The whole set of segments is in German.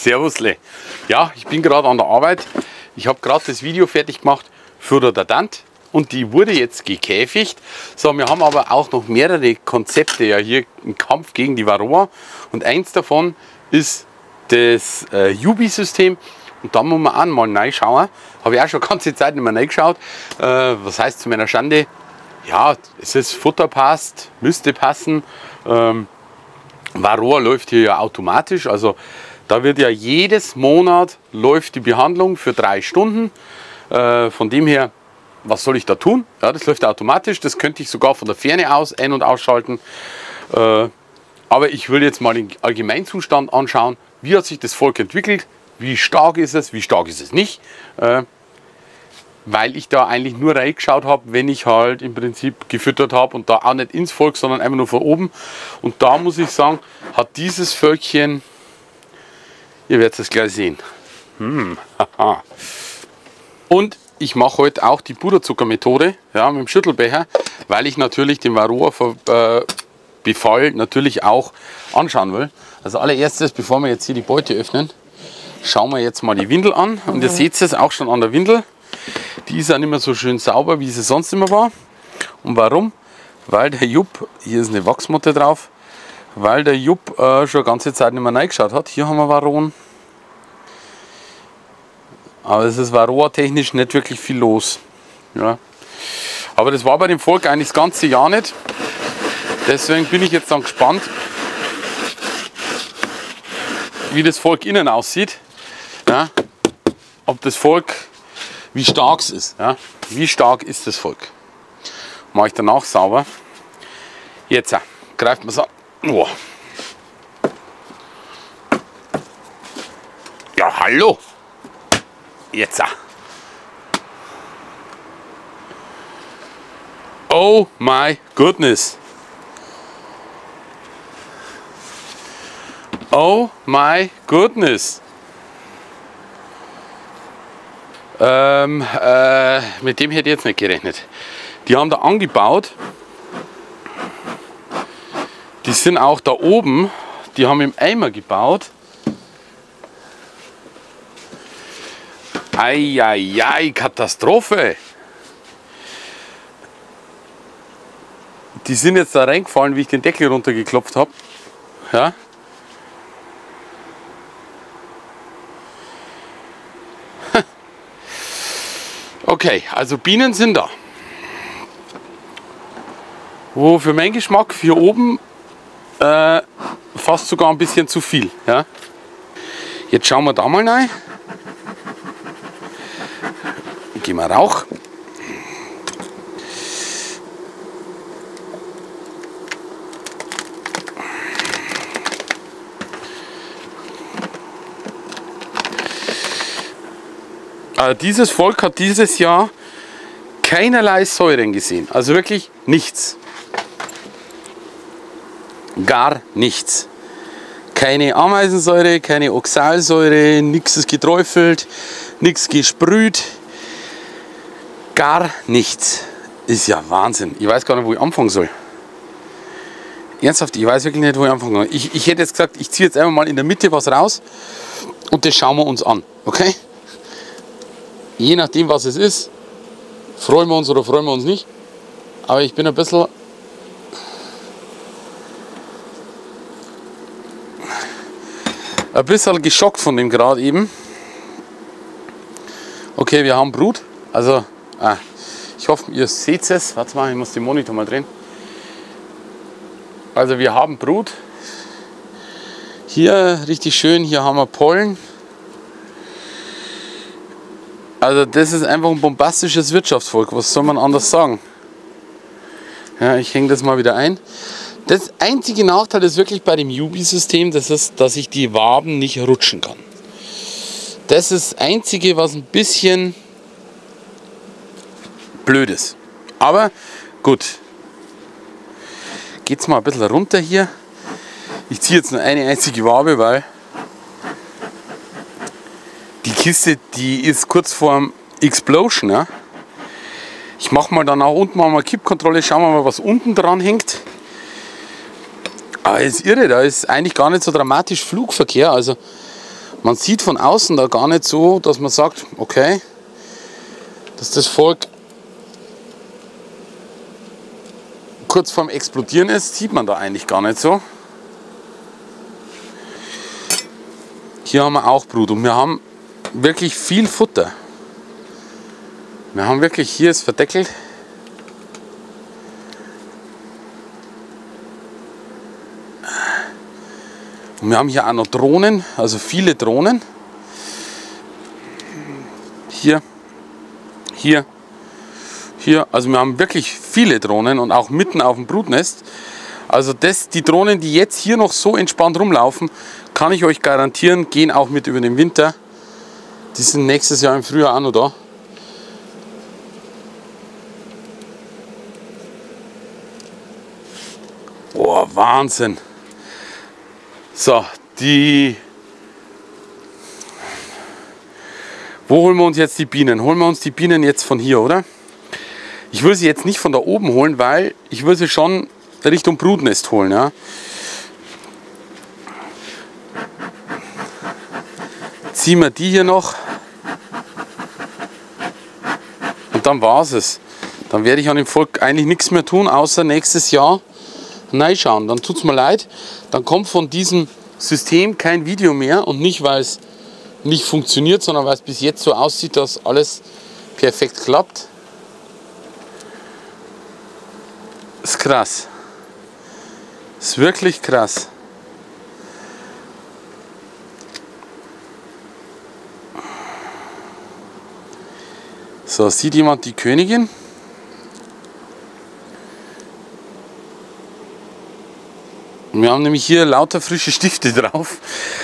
Servusle. Ja, ich bin gerade an der Arbeit. Ich habe gerade das Video fertig gemacht für der Dant und die wurde jetzt gekäfigt. So, wir haben aber auch noch mehrere Konzepte ja hier im Kampf gegen die Varroa und eins davon ist das Jubi-System. Und da muss man auch mal reinschauen. Habe ich auch schon die ganze Zeit nicht mehr reingeschaut. Was heißt zu meiner Schande? Ja, es ist Futter passt, müsste passen. Varroa läuft hier ja automatisch. Also da wird ja jedes Monat läuft die Behandlung für 3 Stunden. Von dem her, was soll ich da tun? Ja, das läuft automatisch. Das könnte ich sogar von der Ferne aus ein- und ausschalten. Aber ich will jetzt mal den Allgemeinzustand anschauen. Wie hat sich das Volk entwickelt? Wie stark ist es? Wie stark ist es nicht? Weil ich da eigentlich nur reingeschaut habe, wenn ich halt im Prinzip gefüttert habe und da auch nicht ins Volk, sondern einfach nur von oben. Und da muss ich sagen, hat dieses Völkchen, ihr werdet es gleich sehen. Und ich mache heute auch die Puderzuckermethode, ja, mit dem Schüttelbecher, weil ich natürlich den Varroa-Befall natürlich auch anschauen will. Also allererstes, bevor wir jetzt hier die Beute öffnen, schauen wir jetzt mal die Windel an. Und ihr seht es auch schon an der Windel. Die ist auch nicht mehr so schön sauber, wie sie sonst immer war. Und warum? Weil der Jupp, hier ist eine Wachsmotte drauf, weil der Jupp schon eine ganze Zeit nicht mehr reingeschaut hat. Hier haben wir Varroen. Aber es ist Varroa-technisch nicht wirklich viel los. Ja. Aber das war bei dem Volk eigentlich das ganze Jahr nicht. Deswegen bin ich jetzt dann gespannt, wie das Volk innen aussieht. Ja. Ob das Volk, wie stark es ist. Ja. Wie stark ist das Volk? Mache ich danach sauber. Jetzt greift man es an. Oh. Ja, hallo. Jetzt. Oh my goodness. Oh my goodness. Mit dem hätte ich jetzt nicht gerechnet. Die haben da angebaut. Die sind auch da oben. Die haben im Eimer gebaut. Eieiei, Katastrophe. Die sind jetzt da reingefallen, wie ich den Deckel runtergeklopft habe. Ja. Okay, also Bienen sind da. Wo für meinen Geschmack hier oben fast sogar ein bisschen zu viel. Ja. Jetzt schauen wir da mal rein. Gehen wir Rauch. Dieses Volk hat dieses Jahr keinerlei Säuren gesehen. Also wirklich nichts. Gar nichts. Keine Ameisensäure, keine Oxalsäure, nichts ist geträufelt, nichts gesprüht. Gar nichts. Ist ja Wahnsinn. Ich weiß gar nicht, wo ich anfangen soll. Ernsthaft, ich weiß wirklich nicht, wo ich anfangen soll. Ich hätte jetzt gesagt, ich ziehe jetzt einfach mal in der Mitte was raus und das schauen wir uns an. Okay? Je nachdem, was es ist, freuen wir uns oder freuen wir uns nicht. Aber ich bin ein bisschen geschockt von dem gerade eben. Okay, wir haben Brut. Also, ich hoffe, ihr seht es. Warte mal, ich muss den Monitor mal drehen. Also, wir haben Brut. Hier richtig schön, hier haben wir Pollen. Also, das ist einfach ein bombastisches Wirtschaftsvolk. Was soll man anders sagen? Ja, ich hänge das mal wieder ein. Das einzige Nachteil ist wirklich bei dem Jubi-System, das ist, dass ich die Waben nicht rutschen kann. Das ist das Einzige, was ein bisschen blöd ist. Aber gut. Geht's mal ein bisschen runter hier. Ich ziehe jetzt nur eine einzige Wabe, weil die Kiste, die ist kurz vorm Explosion. Ja? Ich mache mal dann auch unten mal Kippkontrolle, schauen wir mal, was unten dran hängt. Aber es ist irre, da ist eigentlich gar nicht so dramatisch Flugverkehr. Also Man sieht von außen da gar nicht so, dass man sagt, okay, dass das Volk kurz vorm Explodieren ist, sieht man da eigentlich gar nicht so. Hier haben wir auch Brut und wir haben wirklich viel Futter. Wir haben wirklich, hier ist verdeckelt. Und wir haben hier auch noch Drohnen, also viele Drohnen. Hier, hier, hier. Also wir haben wirklich viele Drohnen und auch mitten auf dem Brutnest. Also die Drohnen, die jetzt hier noch so entspannt rumlaufen, kann ich euch garantieren, gehen auch mit über den Winter. Die sind nächstes Jahr im Frühjahr auch noch da. Oh, Wahnsinn. So, wo holen wir uns jetzt die Bienen? Holen wir uns die Bienen jetzt von hier, oder? Ich will sie jetzt nicht von da oben holen, weil ich will sie schon Richtung Brutnest holen. Ja? Ziehen wir die hier noch. Und dann war es. Dann werde ich an dem Volk eigentlich nichts mehr tun, außer nächstes Jahr reinschauen. Dann tut es mir leid, dann kommt von diesem System kein Video mehr und nicht, weil es nicht funktioniert, sondern weil es bis jetzt so aussieht, dass alles perfekt klappt. Ist krass. Ist wirklich krass. So, sieht jemand die Königin? Wir haben nämlich hier lauter frische Stifte drauf.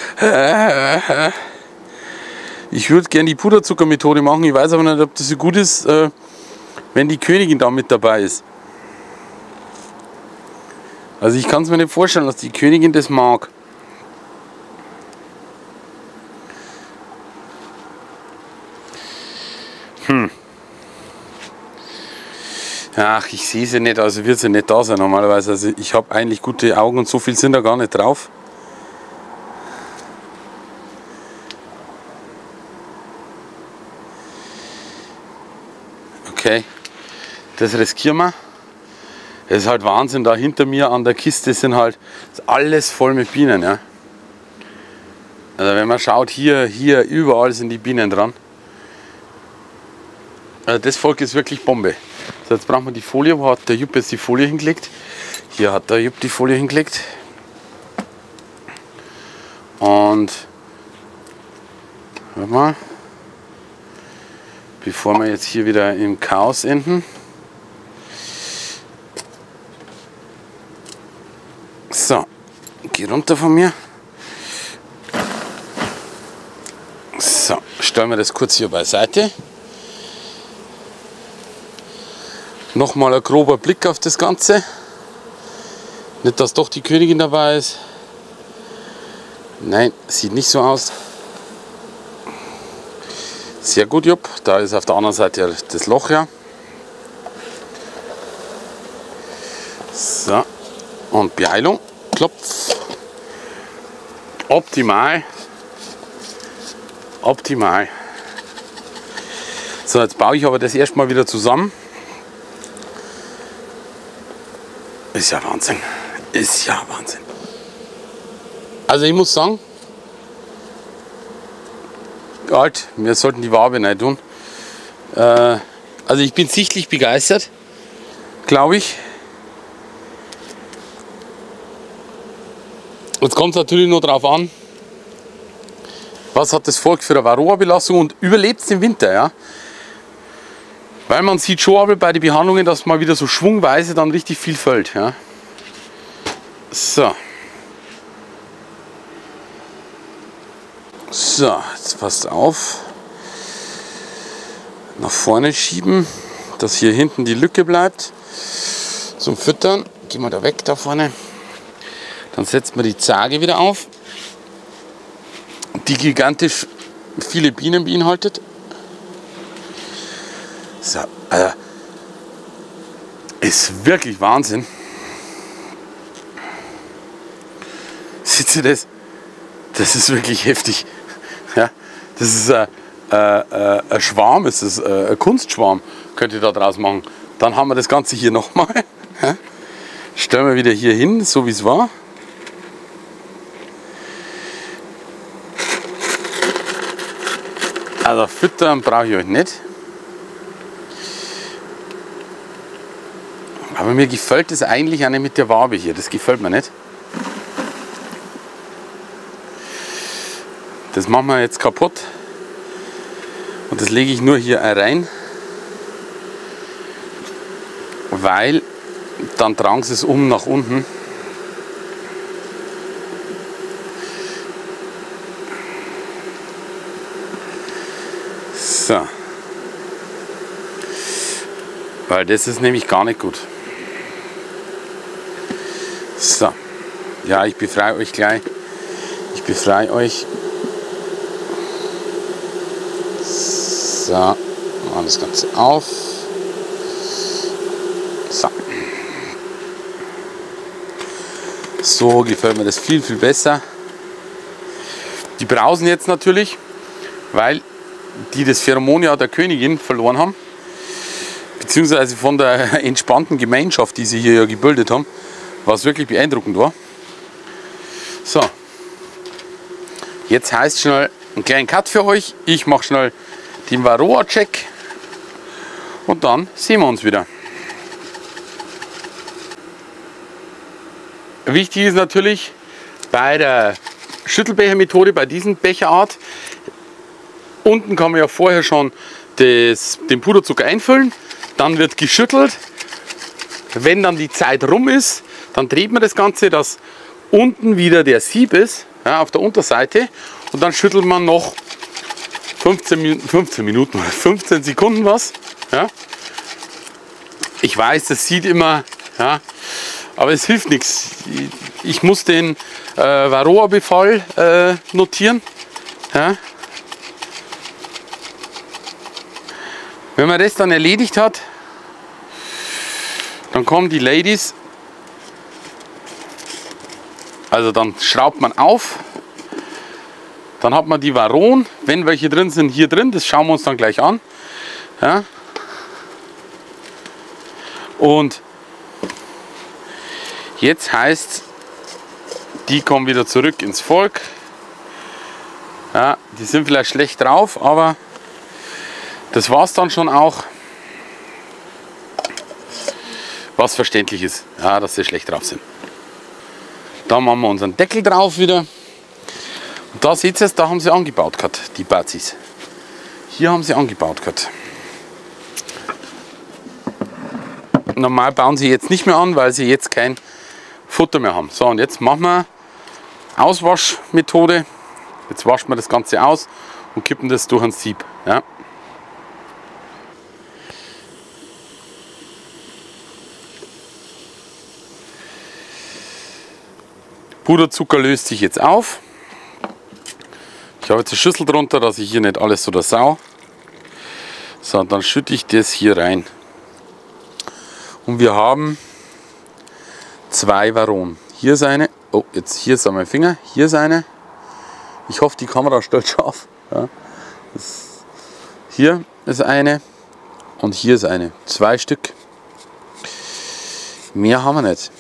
Ich würde gerne die Puderzuckermethode machen. Ich weiß aber nicht, ob das so gut ist, wenn die Königin da mit dabei ist. Also ich kann es mir nicht vorstellen, dass die Königin das mag. Ach, ich sehe sie nicht, also wird sie nicht da sein normalerweise. Also ich habe eigentlich gute Augen und so viel sind da gar nicht drauf. Okay, das riskieren wir. Es ist halt Wahnsinn, da hinter mir an der Kiste sind halt alles voll mit Bienen. Ja. Also wenn man schaut, hier, überall sind die Bienen dran. Also das Volk ist wirklich Bombe. So, jetzt brauchen wir die Folie. Wo hat der Jupp jetzt die Folie hingelegt? Hier hat der Jupp die Folie hingelegt. Und hört mal, bevor wir jetzt hier wieder im Chaos enden. So, geh runter von mir. So, stellen wir das kurz hier beiseite. Nochmal ein grober Blick auf das Ganze. Nicht, dass doch die Königin dabei ist. Nein, sieht nicht so aus. Sehr gut, Jupp. Da ist auf der anderen Seite das Loch, ja. So, und Beheilung. Klopf. Optimal. Optimal. So, jetzt baue ich aber das erstmal wieder zusammen. Ist ja Wahnsinn. Ist ja Wahnsinn. Also ich muss sagen, halt, wir sollten die Wabe nicht tun. Also ich bin sichtlich begeistert, glaube ich. Jetzt kommt es natürlich nur darauf an, was hat das Volk für eine Varroa-Belastung und überlebt es den Winter, ja? Weil man sieht schon aber bei den Behandlungen, dass mal wieder so schwungweise dann richtig viel fällt. Ja. So. So, jetzt passt auf. Nach vorne schieben, dass hier hinten die Lücke bleibt. Zum Füttern. Gehen wir da weg da vorne. Dann setzt man die Zarge wieder auf, die gigantisch viele Bienen beinhaltet. So, ist wirklich Wahnsinn. Seht ihr das? Das ist wirklich heftig. Das ist ein Schwarm, ist das ein Kunstschwarm, könnt ihr da draus machen. Dann haben wir das Ganze hier nochmal. Stellen wir wieder hier hin, so wie es war. Also füttern brauche ich euch nicht. Aber mir gefällt das eigentlich auch nicht mit der Wabe hier. Das gefällt mir nicht. Das machen wir jetzt kaputt. Und das lege ich nur hier rein. Weil dann tragen sie es nach unten. So. Weil das ist nämlich gar nicht gut. So. Ja, ich befreie euch gleich. Ich befreie euch. So. Machen das Ganze auf. So. So gefällt mir das viel, viel besser. Die brausen jetzt natürlich, weil die das Pheromon ja der Königin verloren haben. Beziehungsweise von der entspannten Gemeinschaft, die sie hier ja gebildet haben. Was wirklich beeindruckend war. So. Jetzt heißt schnell einen kleinen Cut für euch. Ich mache schnell den Varroa-Check. Und dann sehen wir uns wieder. Wichtig ist natürlich bei der Schüttelbecher-Methode, bei diesen Becherart, unten kann man ja vorher schon den Puderzucker einfüllen, dann wird geschüttelt. Wenn dann die Zeit rum ist, dann dreht man das Ganze, dass unten wieder der Sieb ist, ja, auf der Unterseite, und dann schüttelt man noch 15 Sekunden was. Ja. Ich weiß, das sieht immer, ja, aber es hilft nichts. Ich muss den Varroa-Befall notieren. Ja. Wenn man das dann erledigt hat, dann kommen die Ladies, also dann schraubt man auf, dann hat man die Varroen, wenn welche drin sind, hier drin, das schauen wir uns dann gleich an. Ja. Und jetzt heißt, die kommen wieder zurück ins Volk. Ja, die sind vielleicht schlecht drauf, aber das war es dann schon auch. Was verständlich ist, ja, dass sie schlecht drauf sind. Da machen wir unseren Deckel drauf wieder. Und da seht ihr es, da haben sie angebaut gehabt, die Bazis. Hier haben sie angebaut gehabt. Normal bauen sie jetzt nicht mehr an, weil sie jetzt kein Futter mehr haben. So, und jetzt machen wir Auswaschmethode. Jetzt waschen wir das Ganze aus und kippen das durch ein Sieb. Ja. Puderzucker löst sich jetzt auf. Ich habe jetzt eine Schüssel drunter, dass ich hier nicht alles so das Sau. So, dann schütte ich das hier rein. Und wir haben 2 Varroen. Hier ist eine. Oh, jetzt hier ist mein Finger. Hier ist eine. Ich hoffe, die Kamera stellt scharf. Ja. Hier ist eine. Und hier ist eine. 2 Stück. Mehr haben wir nicht.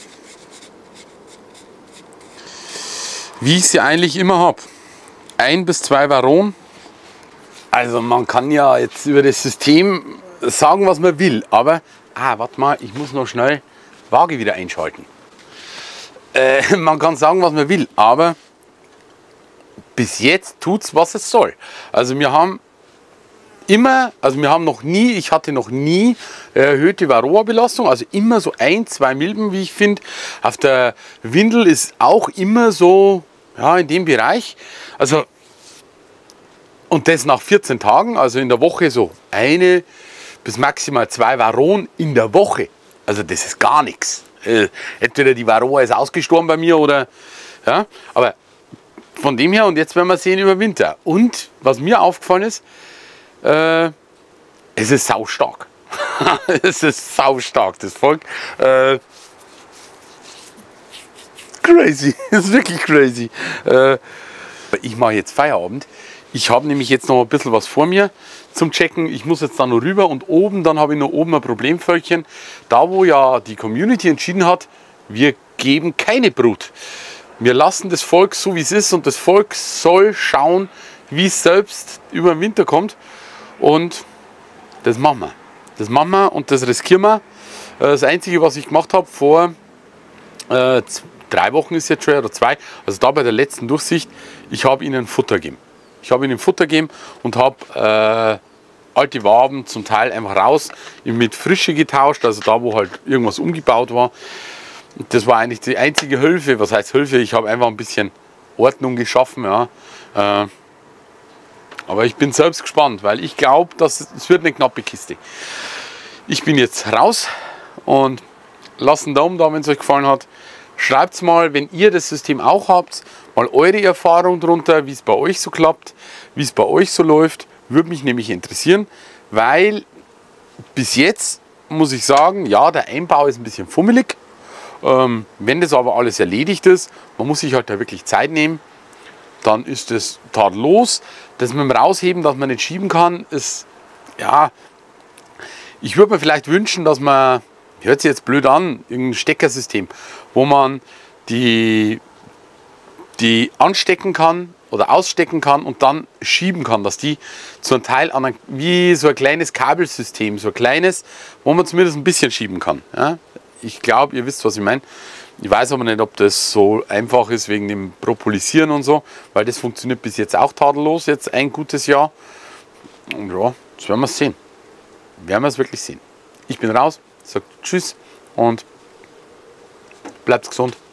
Wie ich sie eigentlich immer habe. 1 bis 2 Varroen. Also man kann ja jetzt über das System sagen, was man will. Aber, warte mal, ich muss noch schnell Waage wieder einschalten. Man kann sagen, was man will, aber bis jetzt tut es, was es soll. Also wir haben immer, ich hatte noch nie erhöhte Varroa-Belastung, also immer so 1, 2 Milben, wie ich finde. Auf der Windel ist auch immer so, ja, in dem Bereich. Also, und das nach 14 Tagen, also in der Woche so 1 bis maximal 2 Varroen in der Woche. Also das ist gar nichts. Entweder die Varroa ist ausgestorben bei mir oder, ja, aber von dem her, und jetzt werden wir sehen über Winter. Und was mir aufgefallen ist, es ist saustark. Es ist saustark, das Volk. Crazy, das ist wirklich crazy. Ich mache jetzt Feierabend. Ich habe nämlich jetzt noch ein bisschen was vor mir zum Checken. Ich muss jetzt da noch rüber und oben, dann habe ich noch oben ein Problemvölkchen. Da, wo ja die Community entschieden hat, wir geben keine Brut. Wir lassen das Volk so, wie es ist, und das Volk soll schauen, wie es selbst über den Winter kommt. Und das machen wir. Das machen wir und das riskieren wir. Das Einzige, was ich gemacht habe vor 3 Wochen ist jetzt schon, oder 2, also da bei der letzten Durchsicht, ich habe ihnen Futter gegeben. Ich habe ihnen Futter gegeben und habe alte Waben zum Teil einfach raus mit Frische getauscht, also da, wo halt irgendwas umgebaut war. Und das war eigentlich die einzige Hilfe. Was heißt Hilfe? Ich habe einfach ein bisschen Ordnung geschaffen. Ja. Aber ich bin selbst gespannt, weil ich glaube, es wird eine knappe Kiste. Ich bin jetzt raus und lasst einen Daumen da, wenn es euch gefallen hat. Schreibt mal, wenn ihr das System auch habt, mal eure Erfahrung drunter, wie es bei euch so klappt, wie es bei euch so läuft. Würde mich nämlich interessieren, weil bis jetzt muss ich sagen, ja, der Einbau ist ein bisschen fummelig. Wenn das aber alles erledigt ist, man muss sich halt da wirklich Zeit nehmen, dann ist es tadellos. Das mit dem Rausheben, dass man nicht schieben kann, ist, ja, ich würde mir vielleicht wünschen, dass man, hört sich jetzt blöd an, irgendein Steckersystem, wo man die anstecken kann oder ausstecken kann und dann schieben kann, dass die zu einem Teil an wie so ein kleines Kabelsystem, so ein kleines, wo man zumindest ein bisschen schieben kann. Ja? Ich glaube, ihr wisst, was ich meine. Ich weiß aber nicht, ob das so einfach ist wegen dem Propulsieren und so, weil das funktioniert bis jetzt auch tadellos, jetzt ein gutes Jahr. Und ja, das werden wir sehen. Werden wir es wirklich sehen. Ich bin raus, sage Tschüss und bleibt gesund.